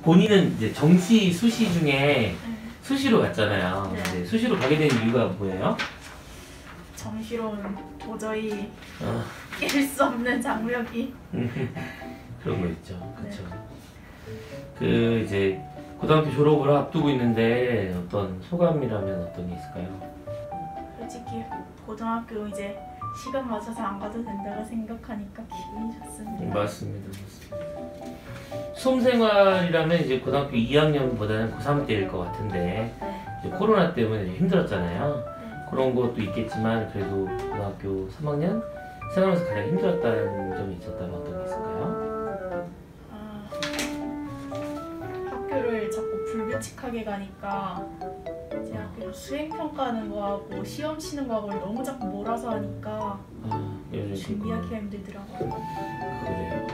본인은 이제 정시, 수시 중에 네. 수시로 갔잖아요. 네. 네, 수시로 가게 된 이유가 뭐예요? 정시로는 도저히 어, 깰 수 없는 장벽이. 그런 거 있죠. 그렇죠. 그 이제 고등학교 졸업을 앞두고 있는데 어떤 소감이라면 어떤 게 있을까요? 솔직히 고등학교 이제 시간 맞춰서 안 가도 된다고 생각하니까 기분이 좋습니다. 맞습니다. 수험생활이라면 이제 고등학교 2학년보다는 고3 때일 것 같은데 네. 이제 코로나 때문에 힘들었잖아요. 네. 그런 것도 있겠지만 그래도 고등학교 3학년 생활하면서 가장 힘들었다는 점이 있었다면 어떤 게 있을까요? 아, 학교를 자꾸 불규칙하게 가니까 제 학교 수행평가하는 거하고 시험 치는 거하고 너무 자꾸 몰아서 하니까 요즘 준비하기가 힘들더라고요. 그래요.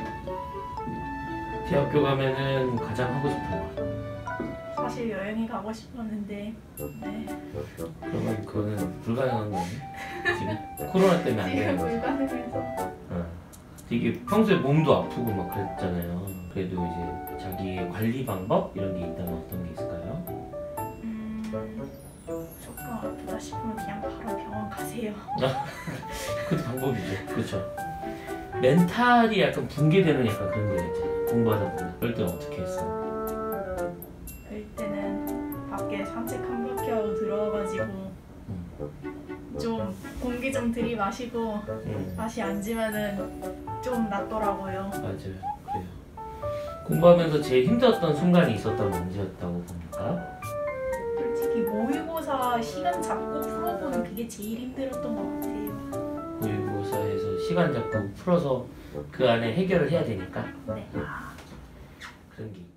대학교 가면은 가장 하고 싶은 거. 사실 여행이 가고 싶었는데 네. 그러면 그거는 불가능한 거네. 지금 코로나 때문에 안 지금 되는 거지. 불가능해서. 되게 평소에 몸도 아프고 막 그랬잖아요. 그래도 이제 자기의 관리 방법 이런 게 있다면 어떤 게 있을까요? 조금 아프다 싶으면 그냥 바로 병원 가세요. 그것도 방법이죠. 그렇죠. 멘탈이 약간 붕괴되는 약간 그런 거 있잖아요. 공부하다 보면. 그럴 때는 어떻게 했어요? 그럴 때는 밖에 산책 한 바퀴 하고 들어와가지고 좀 공기 좀 들이마시고 다시 앉으면은 좀 낫더라고요. 맞아요. 그래요. 공부하면서 제일 힘들었던 순간이 있었다면 언제였다고 봅니까? 솔직히 모의고사 시간 잡고 풀어보는 그게 제일 힘들었던 것 같아요. 모의고사에서 시간 잡고 풀어서 그 안에 해결을 해야 되니까. 네. 그런 게